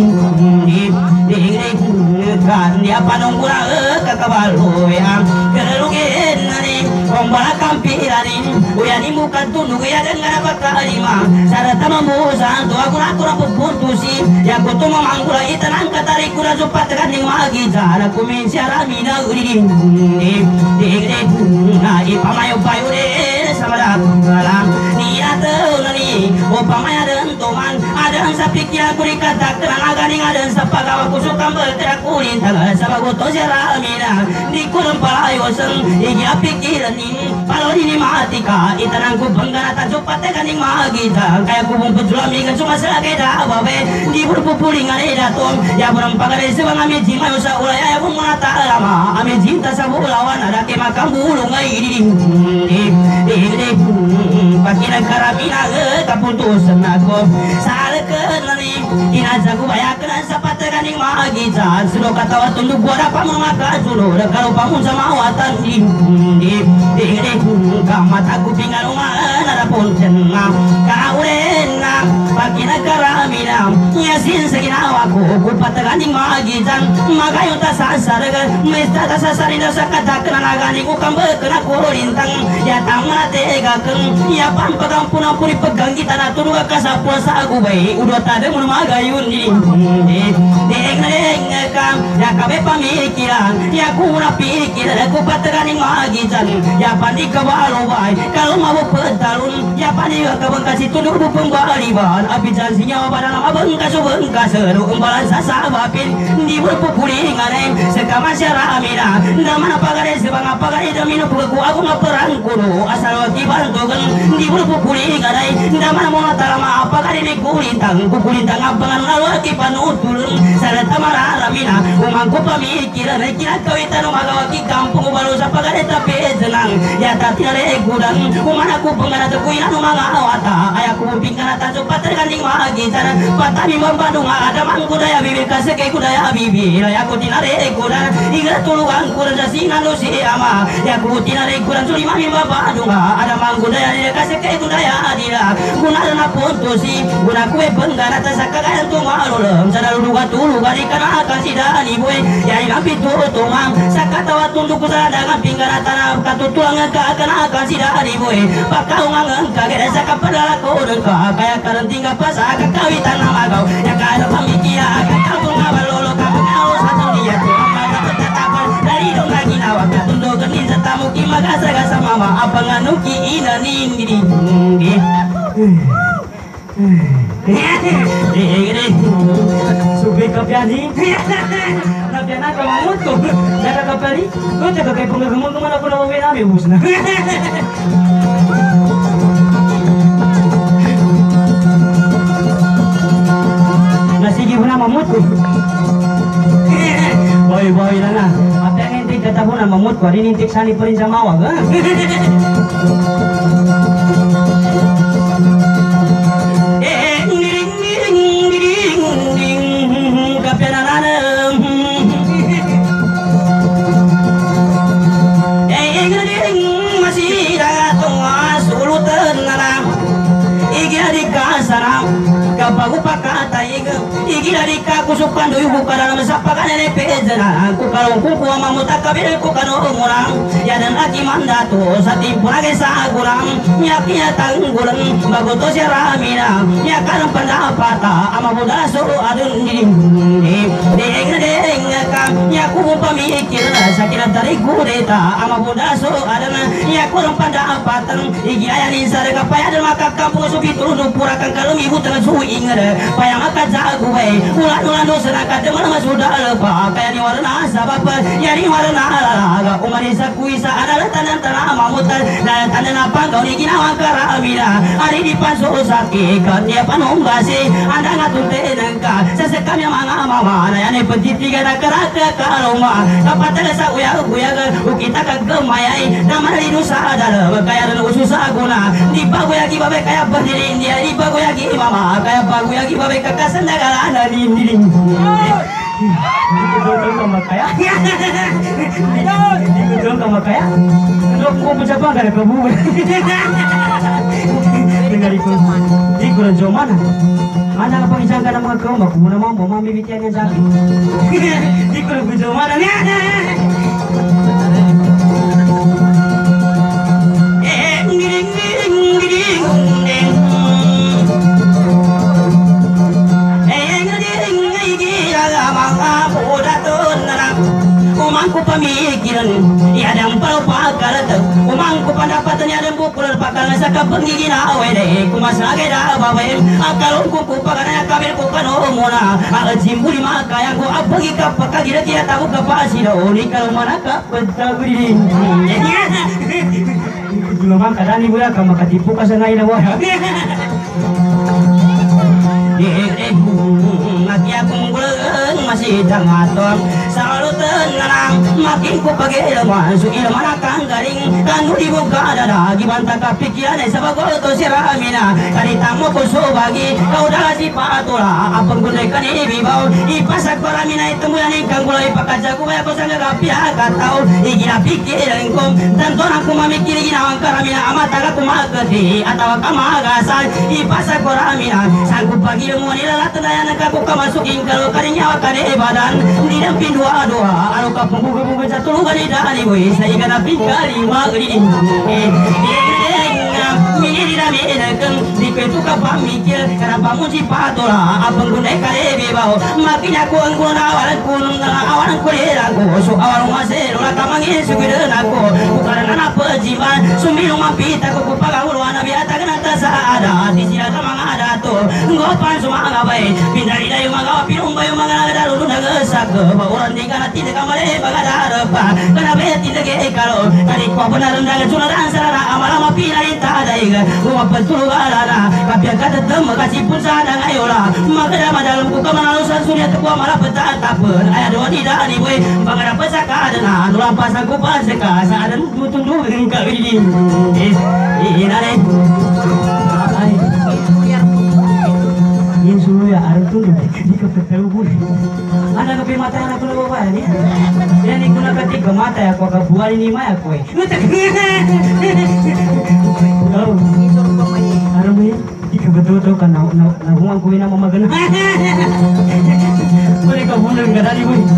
di di kan dia panungkura kakabalo yang kerugen nani ombala kampirani uyani muka tunu ya dengan apa kalima sarata mamusa to aku aku aku putusi ya kutu mamangkula itanan katari kura jupat kaning magi jara kumin siarami na uri di di na ipamayo payo de samara kalam niat nani upamaya dan toman ada sa pikir kuri kata kenang aganing ada sa pagawa kusukam berterak kurin tangan sa bagoto siarami na di kurang palayo seng iya pikiran ini kalau ini mati ka itanan ku banggana ta jupat kaning magi jara kaya kubung pejulami kan cuma selagi dah babe di berpupulingan eda tom ya burang pagare sebang ame jima usa ulaya ya bung mata lama ame cinta sabu lawan ada ke makam bulu ngai di di di di pakiran karabina ke kaputusan aku sale ke nani ina jago bayakan sapat kaning magi jan sudah kata waktu tunduk gua dapat memakan sudah kalau pamun sama watan di di di di kamat aku tinggal rumah ada pun jenang kau rena pakiran karabina yasin seginawa aku kupat kaning magi jan magayo ta sasar mesta ta sasar ina sakata kana gani ku kambe kana kurintang ya tamna tega keng ya pan pegang puna puri pegang kita na turu ka sapuasa aku bae udah tade mun magayun di deng deng kam ya kabe pamikiran ya ku na pikiran kupat kaning magi jan ya pandi kabalo bae kalau mau petalun ya pandi ka bengkasi tunduk bupung baliban api janjinya badan abeng ka subeng ka seru umbalan sasabapin di berpupuli ngareng sekama syaramina damana pagare sebang pagare damino puku aku ngaperang kudu asal wati bantogen di berpupuli ngareng damana mo talama pagare ni kulintang kulintang abangan lalu aki panuturun sarata mararamina umangku pamikiran kira kawitan magawaki kampung baru sa pagare tapi jenang ya tatire gudang umana ku pengana tukuinan mga awata ayaku pingkana tajupat terganding magi cara patami membandung ada mangkudaya bibir kaseke kudaya bibi ya ku tinare kudan igra tuluang kurja singan lu si ama ya ku tinare kudan suri mami baba dunga ada mangkudaya ni kaseke kudaya adira gunana pontosi guna kue penggara tasaka kaya tu malulem sadalu duga tulu gari kana akan sidani boy ya ngapi tu tumang sakata watunduk kusadaga pinggara tanah katutuang ka akan akan sidani boy pakau ngangen kagak saka padala kodeng ka kaya karenting pas aka kawitan namagau ya kada pamikia aka kampung abalolo kampung alos atau dia maka ketetapan dari dong lagi nawak tunduk kenin setamu kimaga sagasa mama apa nganuki ina ninggi Subi kapiani Napiana kamamut ko Jaga kapali Ko jaga kay panggagamot naman ako na mawin namin bus na Nasigi mo na mamut ko Boy boy na na Apa yang intik kata mo na mamut ko Rin intik sani pa rin sa mawag ha bagu pakata iga igi dari ka kusukan do ibu kana masapakan ne pejana ku kalau ku ku mamuta kabir ku kano ngurang ya dan lagi mandato sati purage sa gurang nya kia tanggulang bagu to siramina nya kan pendapata ama buda so adun ni deng deng ka nya ku pamikir sakira dari gureta ama buda so adana nya ku pendapatan igi aya ni sarega paya dan maka kampung subi turun purakan kalau ibu tengah suwi ingat payang akan jago baik ulah ulah dosa nak ada mana sudah lepas kayak ni warna sabab ya ni warna alaga umari sakui sa ada tanah tanah mamutan dan tanah apa kau ni kina wakara amira hari di pasu sakit kan dia panom basi anda ngatur tenangka sesekam yang manga mama na yani petiti kada keraka kalau ma dapat ada sa uya uya kita kagemayai nama di dosa ada kayak ada usus aguna di bago ya ki babe kayak berdiri dia di bago yagi mama kaya pagu yagi babe kakasan negara ada di ini. Betul kamu kaya. Betul kamu kaya. Lo kok bisa bangga ada kamu? Dengar itu. Di kurang jauh mana? Mana apa yang jangan nama kau? Aku mana mau mau mami bikin yang sakit. Di kurang jauh mana ni? Eh, giring giring giring giring. Umangku pemikiran iadang palpakarat umangku pendapatan iadang bukulan pakal saka penggigin awe deh kumas lagi dah bawe akal ku pakana kabel ku kano mona ajim buli maka yang ku apagi kapaka gira dia tahu kapasido ni kalau mana kapetaguri belum angkat ni bulan kamu katipu kasangai dah wah mati aku ngulang masih jangaton selalu tenang makin ku pagi masuk ilmu kang garing kanu dibuka dada gimana tak pikiran sebagai to siramina kali tamu ku sobagi kau dah si patula apa gunakan ini bibau ipasak paramina itu mulai kang gulai pakaja ku aku sangat rapi katau igina pikiran kom dan ton aku memikir gina karamina amat aku makati atau kamagasan ipasak paramina sanggup pagi ilmu ni lalat daya aku masukin kalau karinya kare badan didamping dua dua anu kapung buku jatuh kali dari woi saya kena pikali magri mini tidak menekan di petu kapam mikir kenapa muci patola abang guna kare bebau makin aku angguna awalan kunung awalan kurera aku so awal masih lola kamangi sugiran aku bukan anak pejiman sumbinu mampita aku kupagaul wana biata kena tasada di sini kamang ada tuh ngopan semua ngabai pindari dayu magawa pinum bayu magana dalu nagasak bauran di kana tidak kamare bagada repa kana be tidak ke kalau kali ko benar ndang sunaran sarana amalama pinai tadai gua betul galana kapia kata tem kasih pun sadang ayola magada madalam ku kamana lusan surya tu malah peta tapen aya do di dani we bagada pesaka dana nulang pasang ku pasaka sadan tutundu ka ini ini nare yang suruh ya arah tu di kepala bulu. Anak kepi mata anak tu lepas ni. Yang ni guna ketik mata ya kau kebuat ini maya kau. Oh, arah ni jika betul betul kan nak nak nak buang kau ini mama gana. Boleh kau buang enggak dari kau.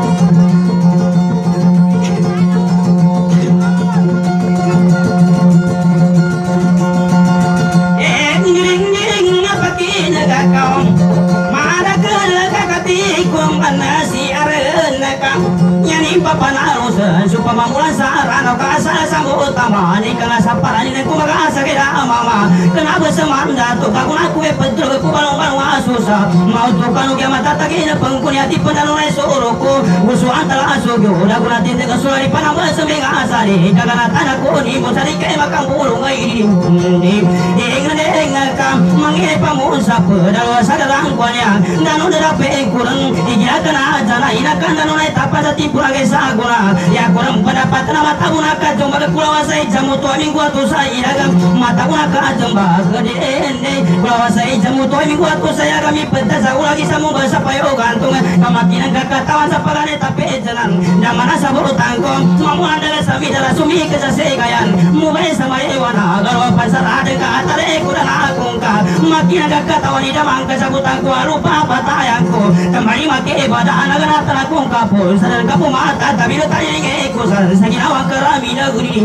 Papanarusan supaya mulan sarana kasar sambu utama ni kena saparan ni ku magasa kira mama kena bersemanda tu kaku aku pedro ku balong balong asusa mau tu kanu kia mata tagina pengkuni hati penalunai suruhku usu antara asugyo udah ku nanti tengah sulari panang bersemenga asari kagana tanah ku ni musari kaya makang bulung ngai ini ingat ingat kam mangi pamusa pedalo sadarang kuanya dan udah dapat kurang ikhlas kena jana inakan dan unai tapada timpura saguna ya kurang pendapat nama tabuna ka jomba ke pulau wasai jamu tua minggu atu saya iragam mata guna ka jomba gede ende pulau wasai jamu tua minggu atu saya kami penta sagu lagi samu bersapayo gantung kamakinan kakatawan sapagane tapi jalan damana saburu tangkong mamu adalah sami dalam sumi kesasegayan mubai sama ewana garwa pasar ada ka atare kurang akungka makinan kakatawan idamang kesabutangku rupa patayangku kembali make pada anak-anak tanakung kapul sadar kapu mata tapi lo tanya ni kusan sakit awak kerami negeri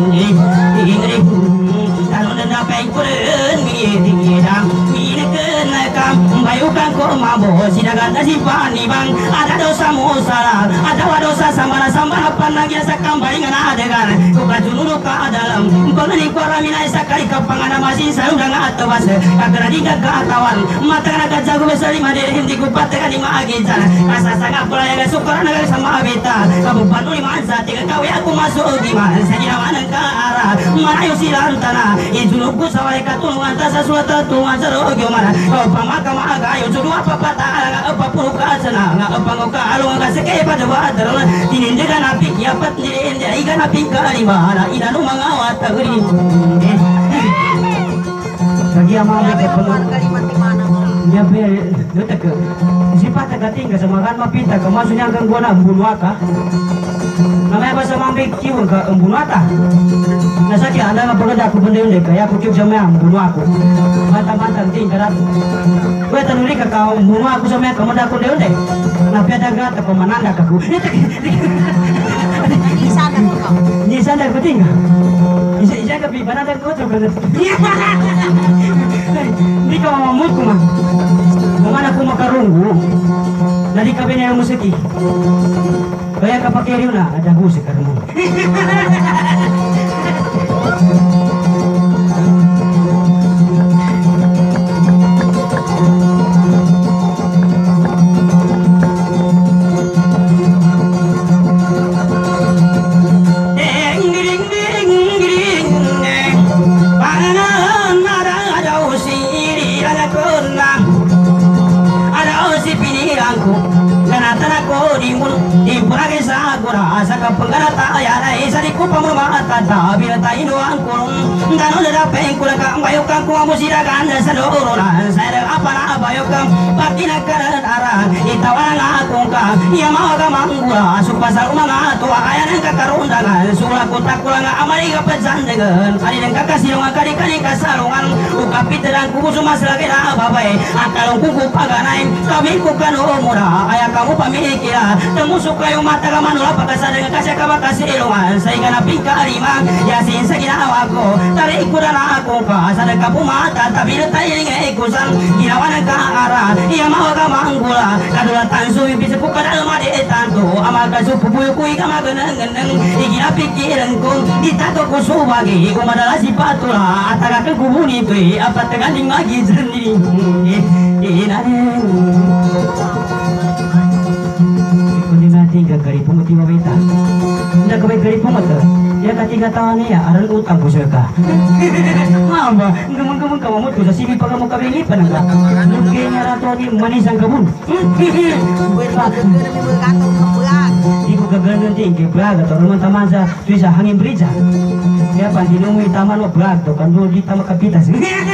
ini kalau nanda pengkuren mie tinggi dam mie kena kam bayukan ko mabo sidagan nasiban ni bang ada dosa musara ada dosa samana samana pandang ya sakam baringan adegan ko kajunu ka dalam pengani ko ramina sakali kapangana masih sarudang atas kakara diga katawan mata kana jago besari madere hindi ko pateka di maagitan asa sangat pula yang syukur negara sama beta kamu panuli mansa tiga kau aku masuk di mana saja mana ke arah mana yo silang tanah ijulku sawai katulungan tasa suatu tuan serogyo mana kau pamaka maga yo sudu apa patah apa puluh kasana apa ngoka alung kaseke pada water tinindikan api ya pat nindia ikan api kali mana ida nu mangawat tagri Bagi yang mau Grabe ke mo man kalimat di mana mo. Ya be, do tak ke. Siapa tak kating ke sama kan mapita ke maksudnya kan gua nak bunuh aka. Namanya bahasa mambik kiu ke bunuh ata. Nasa kaya anda ngapaganda aku benda yun kaya aku kiu sama bunuh aku. Mata-mata ting karat. Gue tanuli ka kau bunuh aku sama kamu dah aku yun deh. Nah piada gata ko mananda ka ku. Isa na mo ka. Ni sana ko ting. Isa isa ka pi banada ko to ka. Hindi ka mamamut ko man. Kumana ko makarunggo. Nadi ka na yung musiki. Kaya kapag kiriw na, ada husik ka naman. Iya mau ka manggula supasa mga tua kaya nang kakarundangan sulaku takula nga amari ka pesandegan kali nang kakasilungan kali kali kasalungan ukapit dan kuku sumas lagi na babay akalong kuku paganay kami kukano mura aya kamu pamikira temusuk kayo mata ka manula pagkasadang kasya ka bakasilungan sa ika na pingkarima yasin sa ginawa ko tarik ko na ako ka sa nagkapumata tabi na tayo nga ikusan ginawa ng kaara iya mau ka manggula kadulatan suwi bisa ko kada madi tanto amaga su pupuyo ko ika maganang-ganang iginapikiran ko ditato ko subagi ko madala si patula ataga ka kubuni ko apat galing magi sendiri inanen kundi natin gagari pumuti mawita hindi ka may gari pumuta ya katiga taon niya aral utang ko siya ka hamba gamang-gamang kamamot ko sa sibi pa kamo kami lipan ang ka lugay niya rato ni manisang kabun Pwede ba gagawin mo gatong kapag. di ko gaganon din kay Braga to naman taman sa tuwisa hangin brija kaya pa hindi mo itaman mo Braga to kan doon di ta makapitas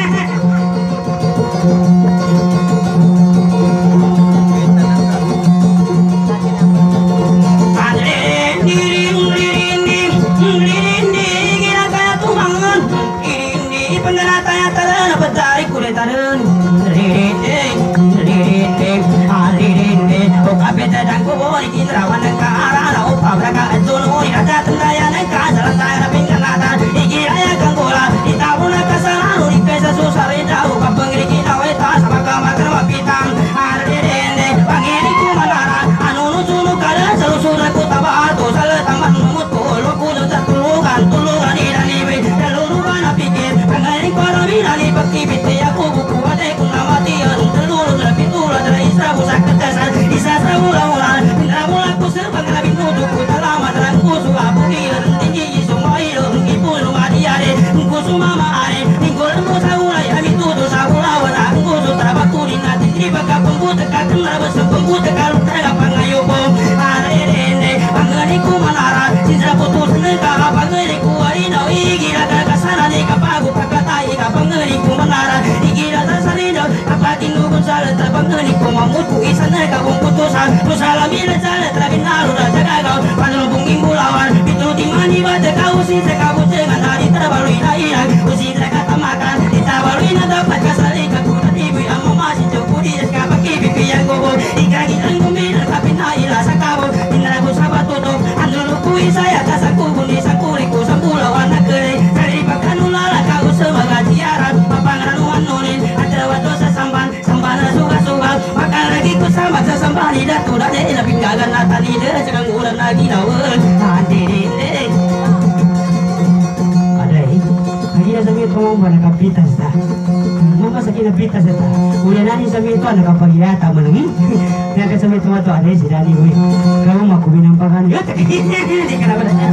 Pitas eta. Udah nani sami itu anak apa gila tak meneng. Yang ke sami itu mah tuh ada si Dani gue. Kamu mau kubinang pakan ya? Kenapa dah?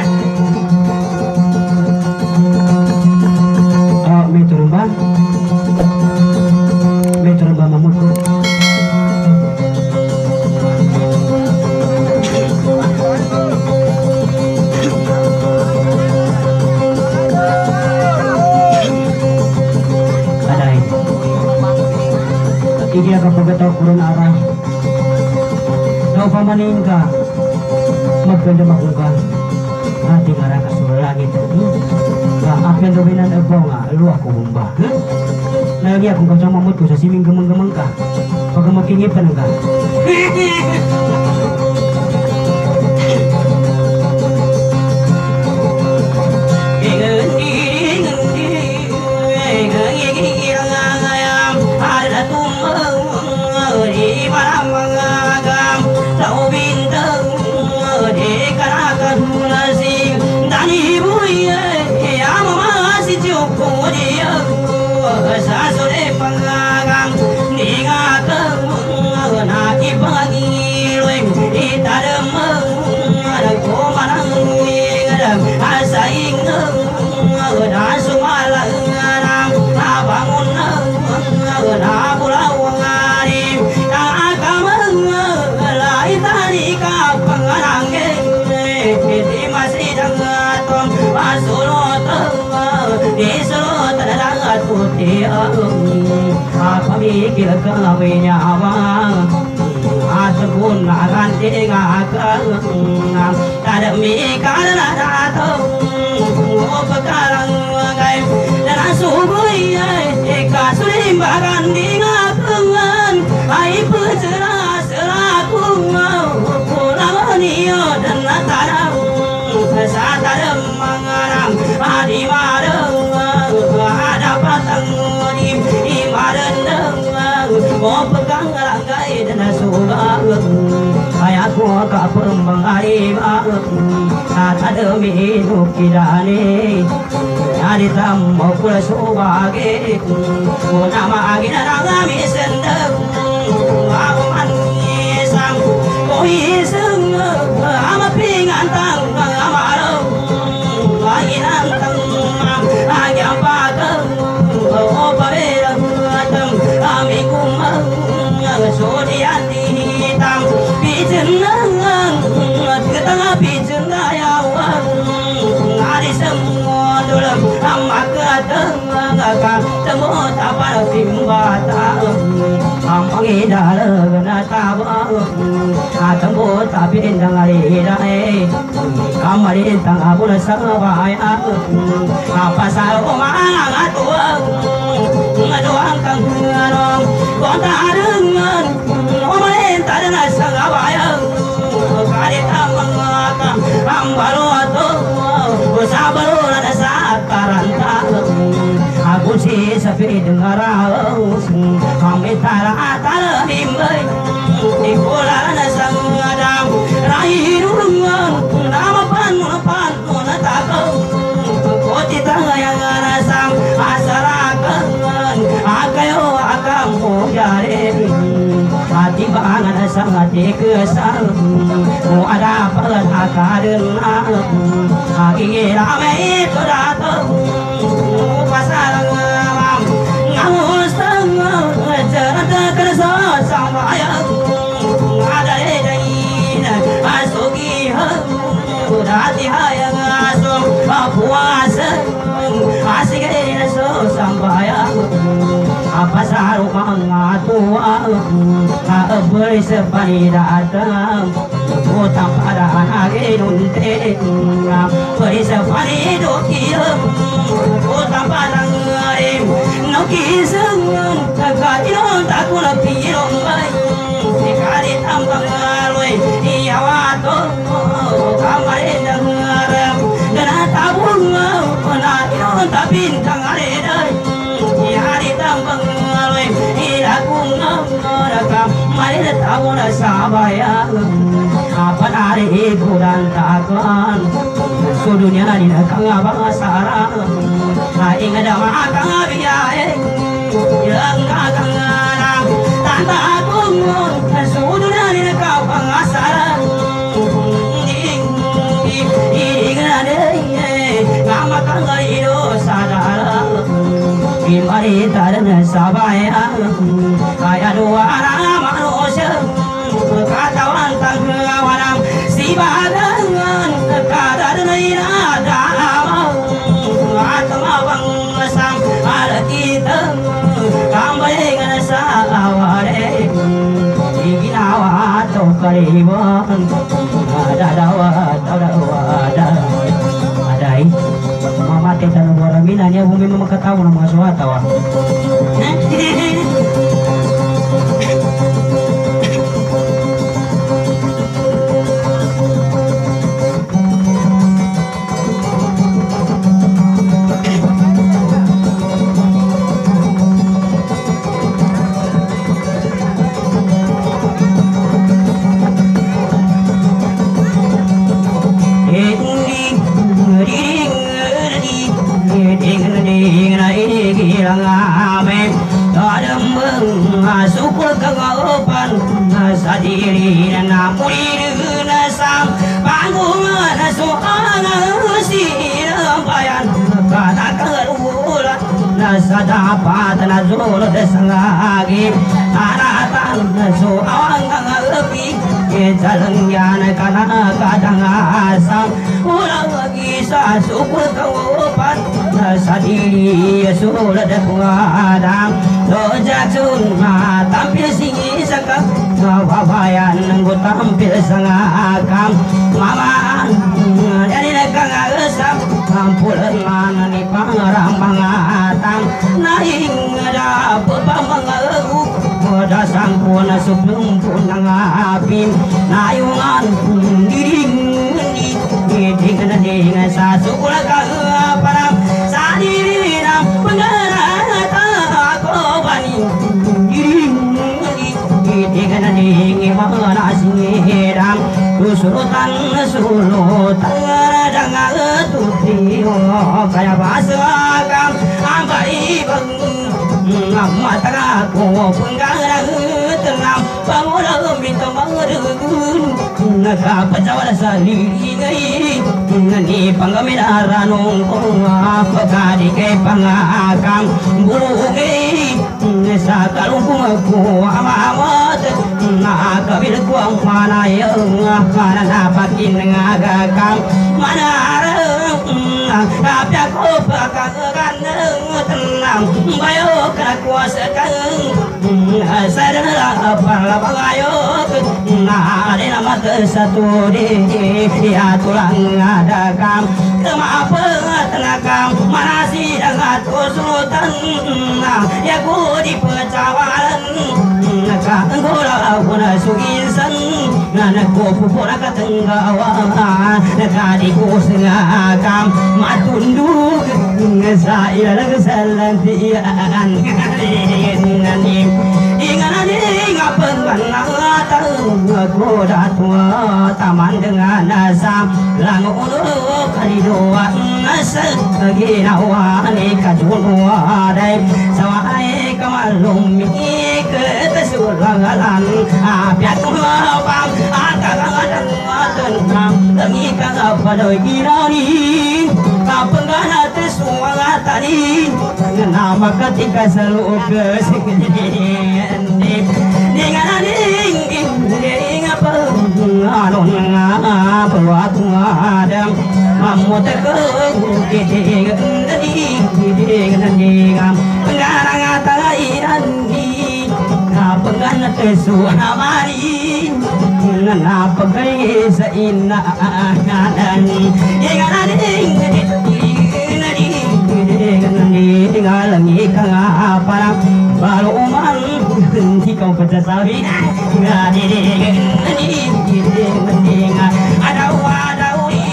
Oh, metro bang. Metro bang mamut. Iya kapag ito kurun arah Naupamanin ka Magpenda makuka Hati ngarang kasurah langit Apian dominan ebo nga Lu aku humba Lagi aku kacang mamut ko sa siming gemeng-gemeng ka Pag makingipan ka Apabikir kawinnya awang Ataupun akan tinggal kenang Tak demikian datang Pekarang gai Dan asubui Kasulimbakan tinggal kenang Hai pecerah selaku Pulang nio dan tanam Satar mengarang Adi marang Ada patang Di marang Mau pegang ranggai dan suga Kayak ku ka pembangari Tata demi nukidane Nyari tamu pula subage Ku nama agina rangami sendeng Aku manisang Ku iseng Ama pingan tang Ama arau Lagi nantang Lagi apa tang Oh paberang Kami kumang Sodian hitam Pijenang Ketengah pijen dayawang Hari semua dalam Amak ketengah Temu tapar timbatang Ampangi dalam Natabang Temu tapi indang hari Kamarin tang abu nasabaya Apa sarumang atuang Ngaduang kang ngarong Konta dengan Pemerintah dan asal abayang Karita mengakam Ambalu atuh Sabaru ada saat karantang Aku si sepi dengar haus Kami tara tara bimbay Di bulan sang adam Rai durungan Nama pan pan Natakau Koti tangga yang rasam Asarakan Akayo akam mujare Hati bangan sangat kesal Mu ada pelan akaden Aki rame itu datang Pasal ngamam Ngamus tengah Jalan terkerso sama ayam Ada edain Asuki Hati hayang asum Puasa Asik edain sampai apa saru mengatua tak beri sepani datang utang pada anak inunte beri sepani dokiam utang pada ngarim nokiseng kairon tak guna pirong baik dikali tambang ngaloi iya wato kamarin dengaram dan tabung na iron tak bintang aledai hari tambang ngaloi ilakung ngoraka mari tamu na sabaya apa nari ikuran taklan sudunya ni nakang abang sarang na ingada makang abiyae yang kakang ngarang tanta akung sudunya ni nakang sarang ngamakang ilo sadara Kimari tarana sabaya kaya dua anak manusia katawan tanggawanam si badangan kadar naira dalam atma bangsam ada kita kambing sa aware kaliwan ada dawat ada ada adai mama teh dan boramina nya bumi mama katawa na mga suwata wa syukur kagapan sadiri na murid na sam panggungan soang sirampayan kata kerulan na sadapat na zulod sangagi aratan na soang ngapi jalan yan kana kadang asam ulang lagi sa syukur kagapan sadiri sulad kuadang dojak sun tampil singi sangka babayan nggo tampil sangakam mama jadi nekang agesam kampulan mana ni pangarang pangatang naing ada pepamang agu moda sangkuna suplung punang apim nayungan diring di ding ding sa sukula ka parang sadiri na pengarata ko bani diring dengan dingin mana singirang susurutan sulutan jangan tutio kayak basakam ambai bang mata aku penggarang tenang bangun minta mengerun naga pecawal saliri ngai ni panggamira nong apa kadi ke pangakam bungi sa kalungkung aku amat na kabil kuang mana yang kana napakin ngagakam mana tapi aku bakakan tenang bayo kena kuasa kang sadar apa bagayo nah ada nama satu di dia tulang ada kam kenapa tenagam mana sih dengan kesulitan ya ku di pecawalan nak ngolah guna sugisan nak ku pupura katenggawa nak di ku setengah kam matunduk saya lagi salan tian ngani ingani ngapen tahu aku tua taman dengan asam langun kali dua nasa ginawa ni kajunwa dai sawai kamalum ke tesulangalan apiat pam akalangan tenang demi kagak pada girani kapengana tesuanga tadi nama ketika selalu kesini dengan aning ding apa alon ngapa waktu adam mamu tekeng kiti ding ding ding pengarang atalairan di kapengana tesuanga mari ngapa gay sa ina ngadan dengan aning tinggal lagi kang apa baru uman henti kau pecah sawi nggak dede ada ada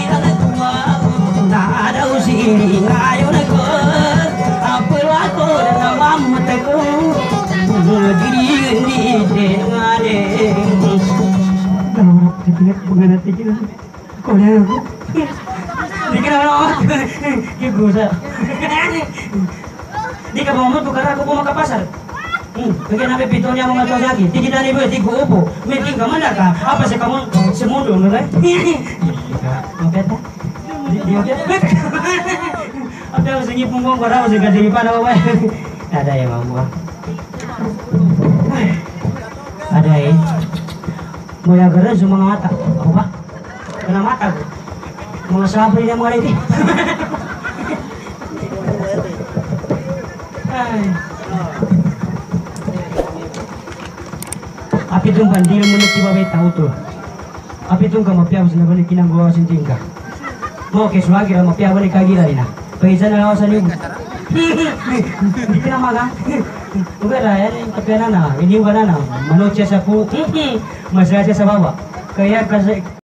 tak ada usiri ngayo neko apa aku dengan mamu teku diri di ngade kalau ketika mengenai tiga kau dah aku dikira apa ibu saya di kamu tuh karena aku mau ke pasar. Hmm, mungkin apa pitonya mau ngatur lagi. Tinggi dari ibu, tiga upo. Mungkin kamu nak apa sih kamu semudo, kan? Oke tak? Dia oke. Ada usaha punggung korang usaha jadi pada apa? Ada ya mampu. Ada ya. Mau yang keras cuma mata, apa? Kena mata. Mau siapa dia mau ini? Api tuh bandil menurut si bapak tahu tuh. Api itong kamapya sa nabalik kinanggawa sa tingka. Mo keswagi ra mapya balik kagira rin na. Pagisa na ako sa niyo. Hindi ka na maga. Ugara yan yung kapya na na. Iniwa na na. Manot siya sa po. Masaya siya sa baba. Kaya kasi